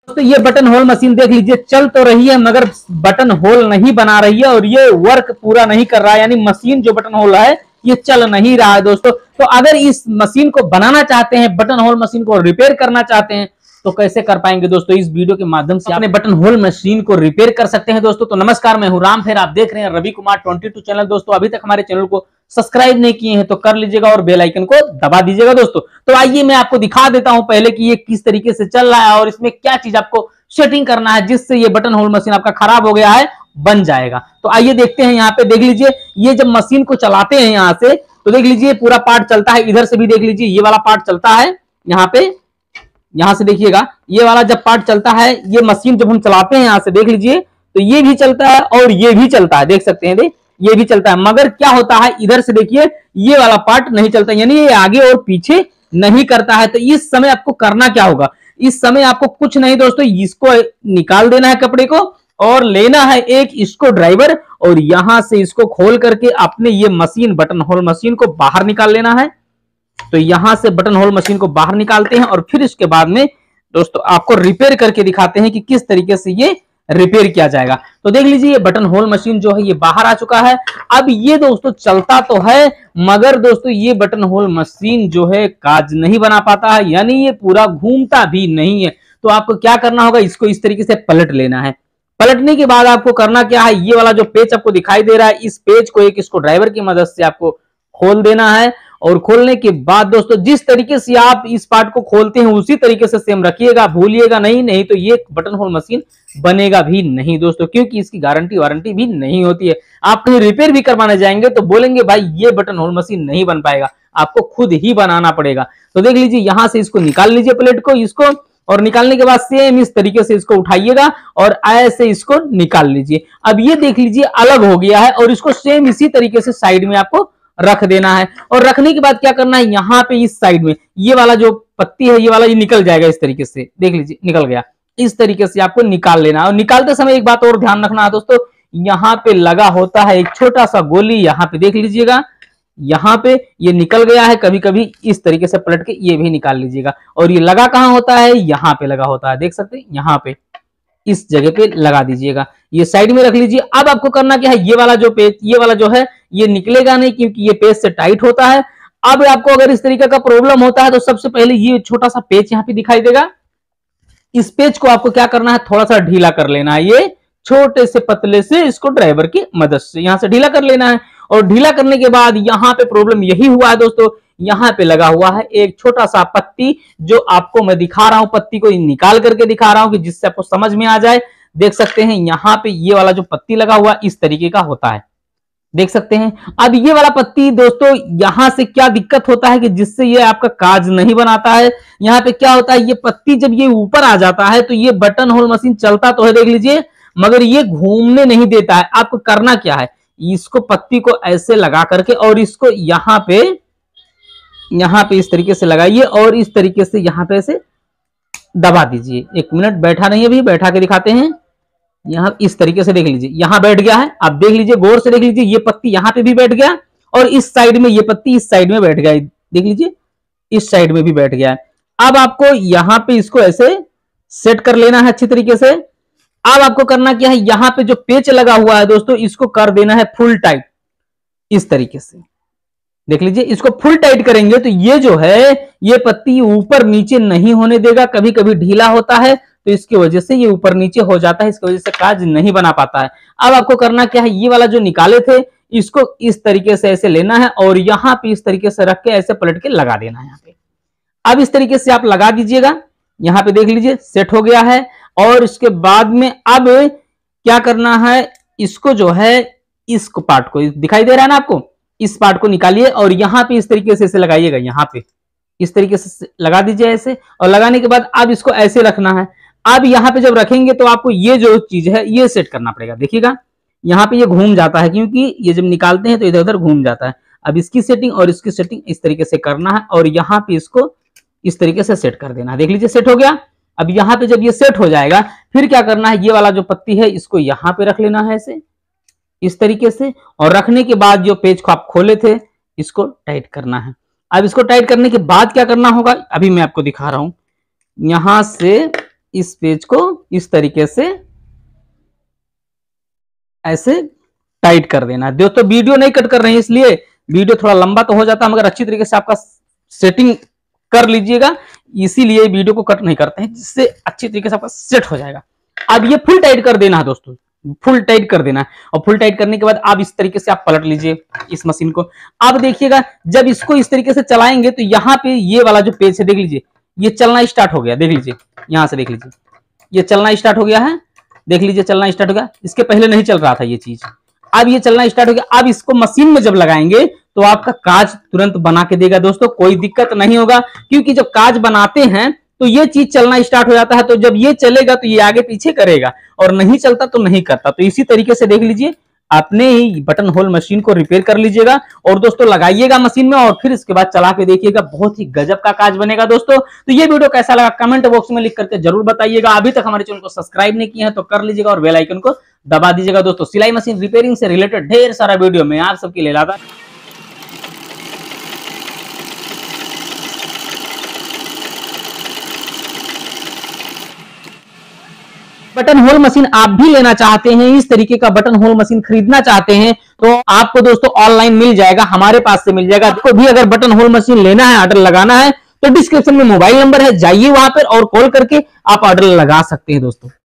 दोस्तों ये button hole machine देख लीजिए, चल तो रही है मगर बटन होल नहीं बना रही है और ये वर्क पूरा नहीं कर रहा है, यानी मशीन जो बटन होल है ये चल नहीं रहा है दोस्तों। तो अगर इस मशीन को बनाना चाहते हैं, बटन होल मशीन को रिपेयर करना चाहते हैं, तो कैसे कर पाएंगे दोस्तों? इस वीडियो के माध्यम से अपने बटन होल मशीन को रिपेयर कर सकते हैं दोस्तों। तो नमस्कार, मैं हूं राम, फिर आप देख रहे हैं रवि कुमार 22 चैनल। दोस्तों अभी तक हमारे चैनल को सब्सक्राइब नहीं किए हैं तो कर लीजिएगा और बेल आइकन को दबा दीजिएगा दोस्तों। तो आइए मैं आपको दिखा देता हूं पहले कि ये किस तरीके से चल रहा है और इसमें क्या चीज आपको सेटिंग करना है जिससे ये बटन होल मशीन आपका खराब हो गया है बन जाएगा। तो आइए देखते हैं। यहाँ पे देख लीजिए, ये जब मशीन को चलाते हैं यहाँ से तो देख लीजिए पूरा पार्ट चलता है। इधर से भी देख लीजिए ये वाला पार्ट चलता है, यहाँ पे यहां से देखिएगा ये वाला जब पार्ट चलता है, ये मशीन जब हम चलाते हैं यहाँ से देख लीजिए तो ये भी चलता है और ये भी चलता है, देख सकते हैं ये भी चलता है। मगर क्या होता है इधर से देखिए ये वाला पार्ट नहीं चलता, यानी ये आगे और पीछे नहीं करता है। तो इस समय आपको करना क्या होगा? इस समय आपको कुछ नहीं दोस्तों, इसको निकाल देना है कपड़े को और लेना है एक स्क्रू ड्राइवर और यहां से इसको खोल करके अपने ये मशीन बटन होल मशीन को बाहर निकाल लेना है। तो यहां से बटन होल मशीन को बाहर निकालते हैं और फिर इसके बाद में दोस्तों आपको रिपेयर करके दिखाते हैं कि किस तरीके से ये रिपेयर किया जाएगा। तो देख लीजिए ये बटन होल मशीन जो है ये बाहर आ चुका है। अब ये दोस्तों चलता तो है मगर दोस्तों ये बटन होल मशीन जो है काज नहीं बना पाता है, यानी ये पूरा घूमता भी नहीं है। तो आपको क्या करना होगा, इसको इस तरीके से पलट लेना है। पलटने के बाद आपको करना क्या है, ये वाला जो पेच आपको दिखाई दे रहा है इस पेज को एक स्क्रू ड्राइवर की मदद से आपको खोल देना है। और खोलने के बाद दोस्तों जिस तरीके से आप इस पार्ट को खोलते हैं उसी तरीके से सेम रखिएगा, भूलिएगा नहीं तो ये बटन होल मशीन बनेगा भी नहीं दोस्तों, क्योंकि इसकी गारंटी वारंटी भी नहीं होती है। आप कहीं रिपेयर भी करवाने जाएंगे तो बोलेंगे भाई ये बटन होल मशीन नहीं बन पाएगा, आपको खुद ही बनाना पड़ेगा। तो देख लीजिए यहां से इसको निकाल लीजिए प्लेट को, इसको और निकालने के बाद सेम इस तरीके से इसको उठाइएगा और ऐसे इसको निकाल लीजिए। अब ये देख लीजिए अलग हो गया है और इसको सेम इसी तरीके से साइड में आपको रख देना है। और रखने के बाद क्या करना है, यहाँ पे इस साइड में ये वाला जो पत्ती है ये वाला ये निकल जाएगा इस तरीके से, देख लीजिए निकल गया। इस तरीके से आपको निकाल लेना है और निकालते समय एक बात और ध्यान रखना है दोस्तों, यहाँ पे लगा होता है एक छोटा सा गोली, यहाँ पे देख लीजिएगा यहाँ पे ये निकल गया है। कभी कभी इस तरीके से पलट के ये भी निकाल लीजिएगा। और ये लगा कहाँ होता है, यहाँ पे लगा होता है, देख सकते हैं यहाँ पे इस जगह पे लगा दीजिएगा, ये साइड में रख लीजिए। अब आपको करना क्या है, ये वाला जो पेज ये वाला जो है ये निकलेगा नहीं क्योंकि ये पेज से टाइट होता है। अब आपको अगर इस तरीके का प्रॉब्लम होता है तो सबसे पहले ये छोटा सा पेज यहाँ पे दिखाई देगा, इस पेज को आपको क्या करना है थोड़ा सा ढीला कर लेना है। ये छोटे से पतले से इसको ड्राइवर की मदद से यहां से ढीला कर लेना है। और ढीला करने के बाद यहाँ पे प्रॉब्लम यही हुआ है दोस्तों, यहाँ पे लगा हुआ है एक छोटा सा पत्ती, जो आपको मैं दिखा रहा हूं, पत्ती को निकाल करके दिखा रहा हूं कि जिससे आपको समझ में आ जाए। देख सकते हैं यहाँ पे ये वाला जो पत्ती लगा हुआ इस तरीके का होता है, देख सकते हैं। अब ये वाला पत्ती दोस्तों यहां से क्या दिक्कत होता है कि जिससे ये आपका काज नहीं बनाता है। यहाँ पे क्या होता है, ये पत्ती जब ये ऊपर आ जाता है तो ये बटन होल मशीन चलता तो है देख लीजिए, मगर ये घूमने नहीं देता है। आपको करना क्या है, इसको पत्ती को ऐसे लगा करके और इसको यहाँ पे इस तरीके से लगाइए और इस तरीके से यहाँ पे ऐसे दबा दीजिए। एक मिनट, बैठा नहीं, अभी बैठा के दिखाते हैं। यहाँ इस तरीके से देख लीजिए, यहाँ बैठ गया है। आप देख लीजिए, गौर से देख लीजिए, ये पत्ती यहाँ पे भी बैठ गया और इस साइड में ये पत्ती इस साइड में बैठ गया, देख लीजिए इस साइड में भी बैठ गया है। अब आपको यहाँ पे इसको ऐसे सेट कर लेना है अच्छी तरीके से। अब आपको करना क्या है, यहाँ पे जो पेच लगा हुआ है दोस्तों इसको कर देना है फुल टाइट इस तरीके से, देख लीजिए। इसको फुल टाइट करेंगे तो ये जो है ये पत्ती ऊपर नीचे नहीं होने देगा, कभी कभी ढीला होता है तो इसकी वजह से ये ऊपर नीचे हो जाता है, इसकी वजह से काज नहीं बना पाता है। अब आपको करना क्या है, ये वाला जो निकाले थे इसको इस तरीके से ऐसे लेना है और यहाँ पे इस तरीके से रख के ऐसे पलट के लगा देना है यहाँ पे। अब इस तरीके से आप लगा दीजिएगा, यहाँ पे देख लीजिए सेट हो गया है। और इसके बाद में अब क्या करना है, इसको जो है इस पार्ट को दिखाई दे रहा है ना आपको, इस पार्ट को निकालिए और यहाँ पे इस तरीके से लगाइएगा, यहाँ पे इस तरीके से लगा दीजिए ऐसे। और लगाने के बाद अब इसको ऐसे रखना है। अब यहाँ पे जब रखेंगे तो आपको ये जो चीज है ये सेट करना पड़ेगा, देखिएगा यहाँ पे ये घूम जाता है क्योंकि ये जब निकालते हैं तो इधर उधर घूम जाता है। अब इसकी सेटिंग और इसकी सेटिंग इस तरीके से करना है और यहाँ पे इसको इस तरीके से सेट कर देना है, देख लीजिए सेट हो गया। अब यहाँ पे जब ये सेट हो जाएगा फिर क्या करना है, ये वाला जो पत्ती है इसको यहाँ पे रख लेना है ऐसे इस तरीके से। और रखने के बाद जो पेज को आप खोले थे इसको टाइट करना है। अब इसको टाइट करने के बाद क्या करना होगा, अभी मैं आपको दिखा रहा हूं। यहां से इस पेज को इस तरीके से ऐसे टाइट कर देना। दोस्तों वीडियो नहीं कट कर रहे हैं इसलिए वीडियो थोड़ा लंबा तो हो जाता है, मगर अच्छी तरीके से आपका सेटिंग कर लीजिएगा, इसीलिए वीडियो को कट नहीं करते हैं, जिससे अच्छी तरीके से आपका सेट हो जाएगा। अब ये फुल टाइट कर देना है दोस्तों, फुल टाइट कर देना है। और फुल टाइट करने के बाद आप इस तरीके से आप पलट लीजिए इस मशीन को। अब देखिएगा जब इसको इस तरीके से चलाएंगे तो यहाँ पे ये वाला जो पेज है देख लीजिए, ये चलना स्टार्ट हो गया। देख लीजिए यहां से, देख लीजिए ये चलना स्टार्ट हो गया है, देख लीजिए चलना स्टार्ट हो गया। इसके पहले नहीं चल रहा था ये चीज, अब ये चलना स्टार्ट हो गया। अब इसको मशीन में जब लगाएंगे तो आपका काज तुरंत बना के देगा दोस्तों, कोई दिक्कत नहीं होगा। क्योंकि जब काज बनाते हैं तो ये चीज चलना स्टार्ट हो जाता है, तो जब ये चलेगा तो ये आगे पीछे करेगा, और नहीं चलता तो नहीं करता। तो इसी तरीके से देख लीजिए अपने ही बटन होल मशीन को रिपेयर कर लीजिएगा और दोस्तों लगाइएगा मशीन में, और फिर इसके बाद चला के देखिएगा, बहुत ही गजब का काज बनेगा दोस्तों। तो ये वीडियो कैसा लगा कमेंट बॉक्स में लिख करके जरूर बताइएगा। अभी तक हमारे चैनल को सब्सक्राइब नहीं किया है तो कर लीजिएगा और बेल आइकन को दबा दीजिएगा दोस्तों। सिलाई मशीन रिपेयरिंग से रिलेटेड ढेर सारा वीडियो मैं आप सबके लिए लाता। बटन होल मशीन आप भी लेना चाहते हैं, इस तरीके का बटन होल मशीन खरीदना चाहते हैं तो आपको दोस्तों ऑनलाइन मिल जाएगा, हमारे पास से मिल जाएगा। आपको भी अगर बटन होल मशीन लेना है, ऑर्डर लगाना है, तो डिस्क्रिप्शन में मोबाइल नंबर है, जाइए वहां पर और कॉल करके आप ऑर्डर लगा सकते हैं दोस्तों।